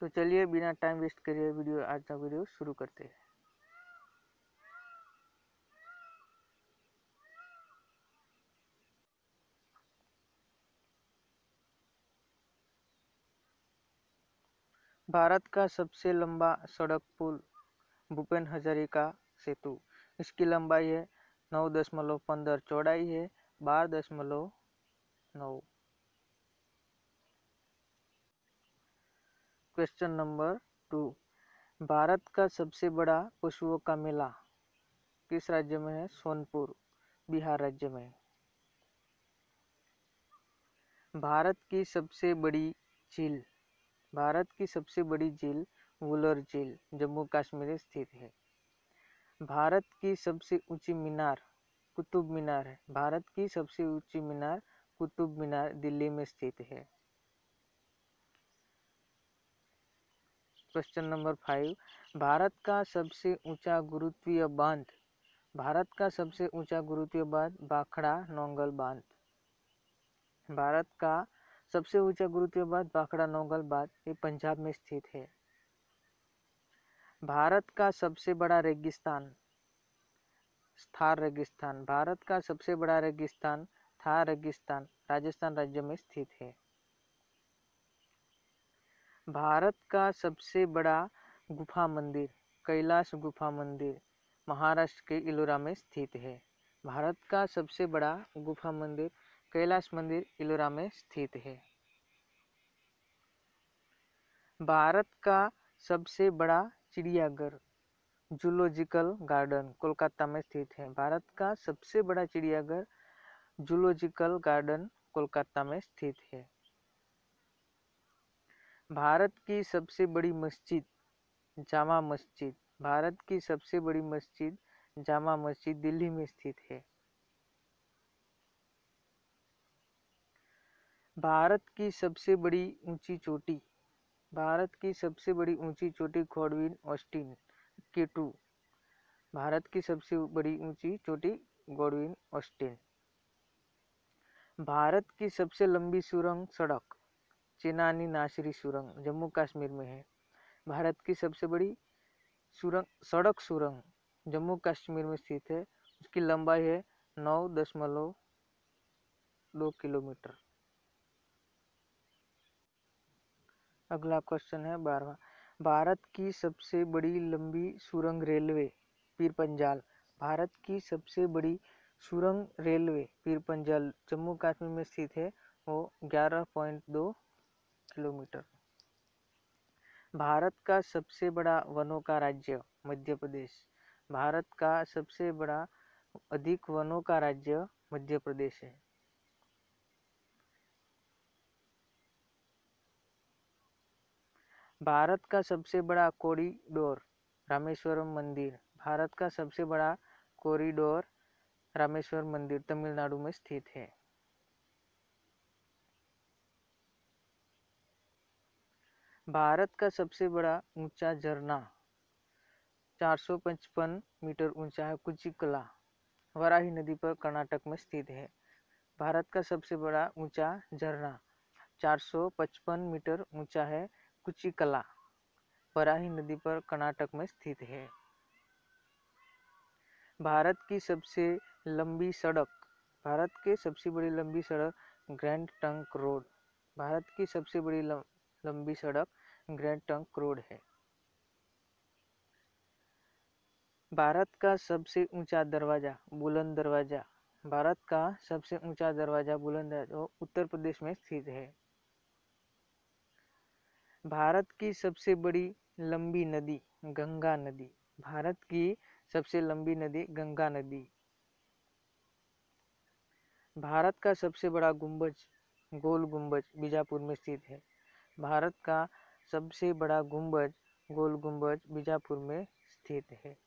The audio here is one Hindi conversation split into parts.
तो चलिए बिना टाइम वेस्ट करिए आज का वीडियो शुरू करते हैं। भारत का सबसे लंबा सड़क पुल भूपेन हजारिका सेतु। इसकी लंबाई है 9.15, चौड़ाई है 12.9। क्वेश्चन नंबर 2, भारत का सबसे बड़ा पशुओं का मेला किस राज्य में है? सोनपुर, बिहार राज्य में। भारत की सबसे बड़ी झील वुलर झील जम्मू कश्मीर में स्थित है। भारत की सबसे ऊंची मीनार कुतुब मीनार है। भारत की सबसे ऊंची मीनार कुतुब मीनार दिल्ली में स्थित है। क्वेश्चन नंबर 5, भारत का सबसे ऊंचा गुरुत्वीय बांध भाखड़ा नौगल बांध। भारत का सबसे ऊंचा गुरुत्वीय बांध भाखड़ा नौगल बांध ये पंजाब में स्थित है। भारत का सबसे बड़ा रेगिस्तान थार रेगिस्तान। भारत का सबसे बड़ा रेगिस्तान थार रेगिस्तान राजस्थान राज्य में स्थित है। भारत का सबसे बड़ा गुफा मंदिर कैलाश गुफा मंदिर महाराष्ट्र के इलोरा में स्थित है। भारत का सबसे बड़ा गुफा मंदिर कैलाश मंदिर इलोरा में स्थित है। भारत का सबसे बड़ा चिड़ियाघर जूलॉजिकल गार्डन कोलकाता में स्थित है। भारत का सबसे बड़ा चिड़ियाघर जूलॉजिकल गार्डन कोलकाता में स्थित है। भारत की सबसे बड़ी मस्जिद जामा मस्जिद। भारत की सबसे बड़ी मस्जिद जामा मस्जिद दिल्ली में स्थित है। भारत की सबसे बड़ी ऊंची चोटी गॉडविन ऑस्टिन K2। भारत की सबसे बड़ी ऊंची चोटी गॉडविन ऑस्टिन। भारत की सबसे लंबी सुरंग सड़क चेनानी नासिरी सुरंग जम्मू कश्मीर में है। भारत की सबसे बड़ी सुरंग जम्मू कश्मीर में स्थित है। उसकी लंबाई है 9.2 किलोमीटर। अगला क्वेश्चन है 12वां, भारत की सबसे बड़ी लंबी सुरंग रेलवे पीर पंजाल। भारत की सबसे बड़ी सुरंग रेलवे पीर पंजाल जम्मू कश्मीर में स्थित है, वो 11.2 किलोमीटर। भारत का सबसे बड़ा वनों का राज्य मध्य प्रदेश। भारत का सबसे बड़ा अधिक वनों का राज्य मध्य प्रदेश है। भारत का सबसे बड़ा कॉरिडोर रामेश्वरम मंदिर। भारत का सबसे बड़ा कॉरिडोर रामेश्वरम मंदिर तमिलनाडु में स्थित है। भारत का सबसे बड़ा ऊंचा झरना 455 मीटर ऊंचा है कुचिकला वराही नदी पर कर्नाटक में स्थित है। भारत का सबसे बड़ा ऊंचा झरना 455 मीटर ऊंचा है कुचिकला वराही नदी पर कर्नाटक में स्थित है। भारत की सबसे लंबी सड़क ग्रैंड ट्रंक रोड। भारत की सबसे बड़ी लंबी सड़क ग्रैंड ट्रंक रोड है। भारत का सबसे ऊंचा दरवाजा बुलंद दरवाजा। भारत का सबसे ऊंचा दरवाजा बुलंद दरवाजा उत्तर प्रदेश में स्थित है। भारत की सबसे बड़ी लंबी नदी गंगा नदी। भारत की सबसे लंबी नदी गंगा नदी। भारत का सबसे बड़ा गुंबज गोल गुंबज बीजापुर में स्थित है। भारत का सबसे बड़ा गुंबज गोल गुंबज बीजापुर में स्थित है।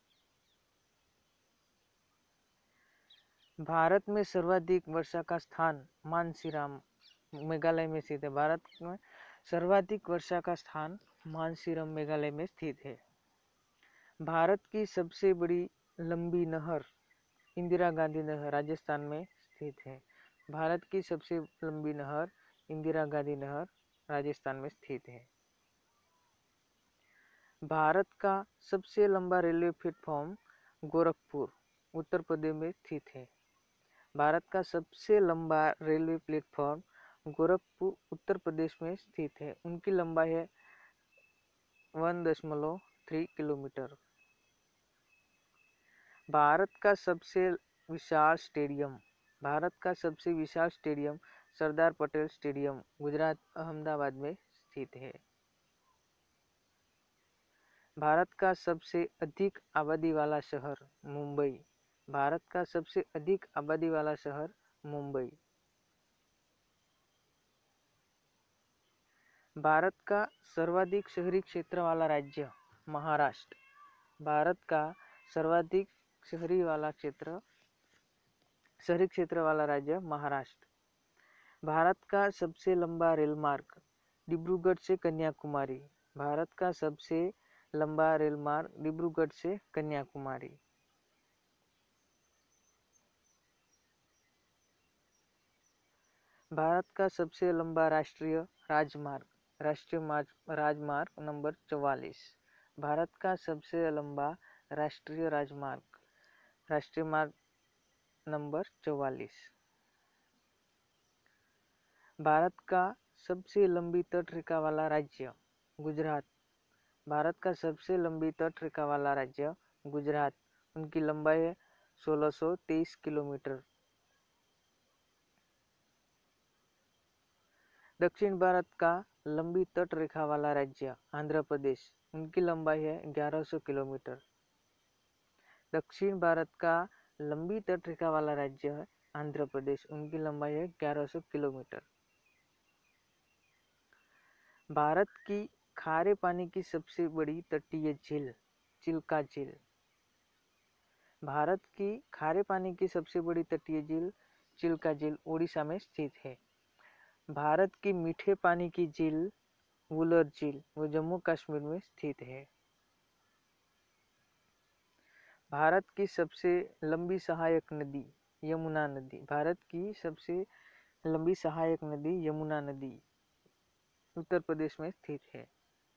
भारत में सर्वाधिक वर्षा का स्थान मानसीराम मेघालय में स्थित है। भारत में सर्वाधिक वर्षा का स्थान मानसीराम मेघालय में स्थित है। भारत की सबसे बड़ी लंबी नहर इंदिरा गांधी नहर राजस्थान में स्थित है। भारत की सबसे लंबी नहर इंदिरा गांधी नहर राजस्थान में स्थित है। भारत का सबसे लंबा रेलवे प्लेटफॉर्म गोरखपुर उत्तर प्रदेश में स्थित है। भारत का सबसे लंबा रेलवे प्लेटफॉर्म गोरखपुर उत्तर प्रदेश में स्थित है। उनकी लंबाई है 1.3 किलोमीटर। भारत का सबसे विशाल स्टेडियम सरदार पटेल स्टेडियम गुजरात अहमदाबाद में स्थित है। भारत का सबसे अधिक आबादी वाला शहर मुंबई। भारत का सबसे अधिक आबादी वाला शहर मुंबई। भारत का सर्वाधिक शहरी क्षेत्र वाला राज्य महाराष्ट्र। भारत का सर्वाधिक शहरी क्षेत्र वाला राज्य महाराष्ट्र। भारत का सबसे लंबा रेल मार्ग डिब्रूगढ़ से कन्याकुमारी। भारत का सबसे लंबा रेल मार्ग डिब्रूगढ़ से कन्याकुमारी। भारत का सबसे लंबा राष्ट्रीय राजमार्ग नंबर 44। भारत का सबसे लंबा राष्ट्रीय मार्ग नंबर 44। भारत का सबसे लंबी तटरेखा वाला राज्य गुजरात। भारत का सबसे लंबी तटरेखा वाला राज्य गुजरात। उनकी लंबाई है 1623 किलोमीटर। दक्षिण भारत का लंबी तटरेखा वाला राज्य आंध्र प्रदेश। उनकी लंबाई है 1100 किलोमीटर। दक्षिण भारत का लंबी तटरेखा वाला राज्य है आंध्र प्रदेश। उनकी लंबाई है 1100 किलोमीटर। भारत की खारे पानी की सबसे बड़ी तटीय झील चिल्का झील। भारत की खारे पानी की सबसे बड़ी तटीय झील चिल्का झील ओडिशा में स्थित है। भारत की मीठे पानी की झील वुलर झील वो जम्मू कश्मीर में स्थित है। भारत की सबसे लंबी सहायक नदी यमुना नदी। भारत की सबसे लंबी सहायक नदी यमुना नदी उत्तर प्रदेश में स्थित है।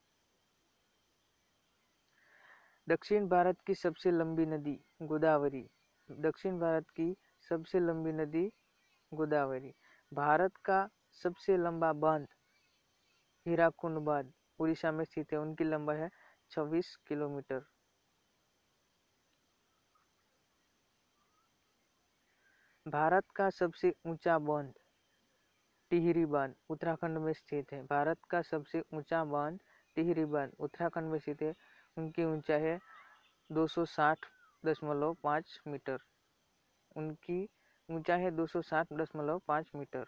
दक्षिण भारत की सबसे लंबी नदी गोदावरी। दक्षिण भारत की सबसे लंबी नदी गोदावरी। भारत का सबसे लंबा बांध हीराकुंड बांध उड़ीसा में स्थित है। उनकी लंबाई है 26 किलोमीटर। भारत का सबसे ऊंचा बांध टिहरी बांध उत्तराखंड में स्थित है। भारत का सबसे ऊंचा बांध टिहरी बांध उत्तराखंड में स्थित है। उनकी ऊंचाई है 260.5 मीटर। उनकी ऊंचाई है 260.5 मीटर।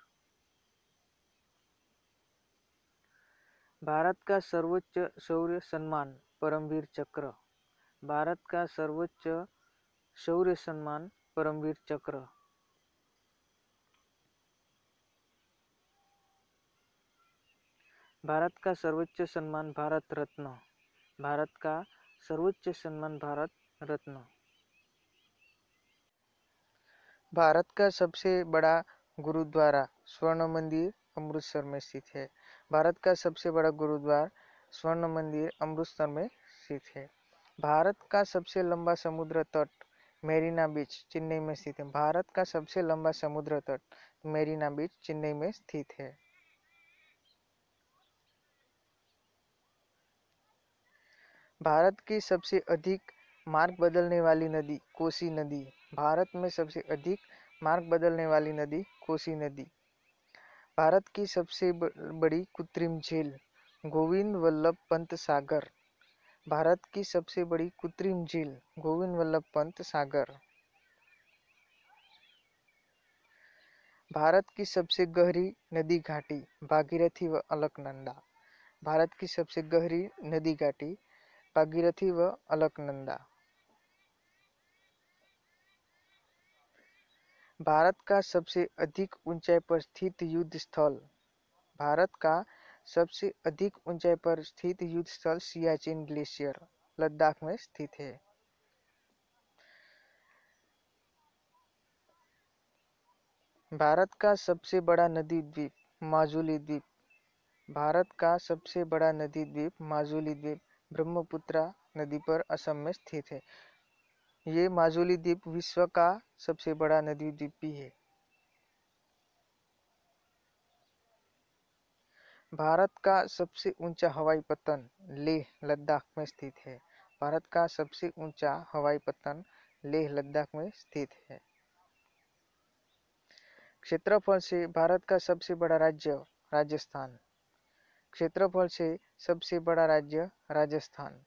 भारत का सर्वोच्च शौर्य सम्मान परमवीर चक्र। भारत का सर्वोच्च शौर्य सम्मान परमवीर चक्र। भारत का सर्वोच्च सम्मान भारत रत्न। भारत का सर्वोच्च सम्मान भारत रत्न। भारत का सबसे बड़ा गुरुद्वारा स्वर्ण मंदिर अमृतसर में स्थित है। भारत का सबसे बड़ा गुरुद्वारा स्वर्ण मंदिर अमृतसर में स्थित है। भारत का सबसे लंबा समुद्र तट मेरीना बीच चेन्नई में स्थित है। भारत का सबसे लंबा समुद्र तट मेरीना बीच चेन्नई में स्थित है। भारत की सबसे अधिक मार्ग बदलने वाली नदी कोसी नदी। भारत में सबसे अधिक मार्ग बदलने वाली नदी कोसी नदी। भारत की सबसे बड़ी कृत्रिम झील गोविंद वल्लभ पंत सागर। भारत की सबसे बड़ी कृत्रिम झील गोविंद वल्लभ पंत सागर। भारत की सबसे गहरी नदी घाटी भागीरथी व अलकनंदा। भारत की सबसे गहरी नदी घाटी भागीरथी व अलकनंदा। भारत का सबसे अधिक ऊंचाई पर स्थित युद्ध स्थल भारत का सबसे अधिक ऊंचाई पर स्थित युद्ध स्थल सियाचिन ग्लेशियर लद्दाख में स्थित है। भारत का सबसे बड़ा नदी द्वीप माजुली द्वीप। भारत का सबसे बड़ा नदी द्वीप माजुली द्वीप ब्रह्मपुत्रा नदी पर असम में स्थित है। ये माजुली द्वीप विश्व का सबसे बड़ा नदी द्वीप भी है। भारत का सबसे ऊंचा हवाई पत्तन लेह लद्दाख में स्थित है। भारत का सबसे ऊंचा हवाई पत्तन लेह लद्दाख में स्थित है। क्षेत्रफल से भारत का सबसे बड़ा राज्य राजस्थान। क्षेत्रफल से सबसे बड़ा राज्य राजस्थान।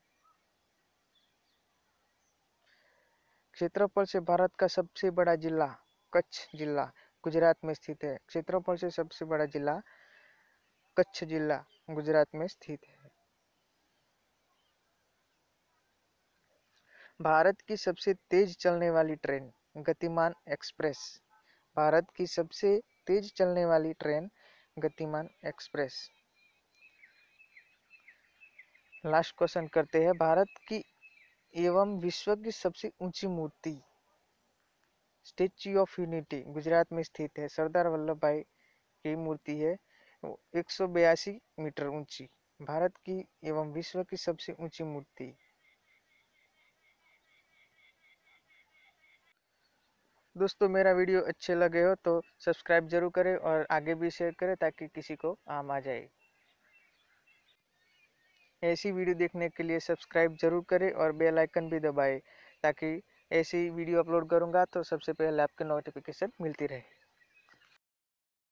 क्षेत्रफल से भारत का सबसे बड़ा जिला कच्छ जिला गुजरात में स्थित है। क्षेत्रफल से सबसे बड़ा जिला कच्छ जिला गुजरात में स्थित है। भारत की सबसे तेज चलने वाली ट्रेन गतिमान एक्सप्रेस। भारत की सबसे तेज चलने वाली ट्रेन गतिमान एक्सप्रेस। लास्ट क्वेश्चन करते हैं। भारत की एवं विश्व की सबसे ऊंची मूर्ति स्टेच्यू ऑफ यूनिटी गुजरात में स्थित है। सरदार वल्लभ भाई की मूर्ति है 182 मीटर ऊंची। भारत की एवं विश्व की सबसे ऊंची मूर्ति। दोस्तों मेरा वीडियो अच्छे लगे हो तो सब्सक्राइब जरूर करें और आगे भी शेयर करें ताकि किसी को काम आ जाए। ऐसी वीडियो देखने के लिए सब्सक्राइब जरूर करें और बेल आइकन भी दबाएं ताकि ऐसी वीडियो अपलोड करूंगा तो सबसे पहले आपको नोटिफिकेशन मिलती रहे।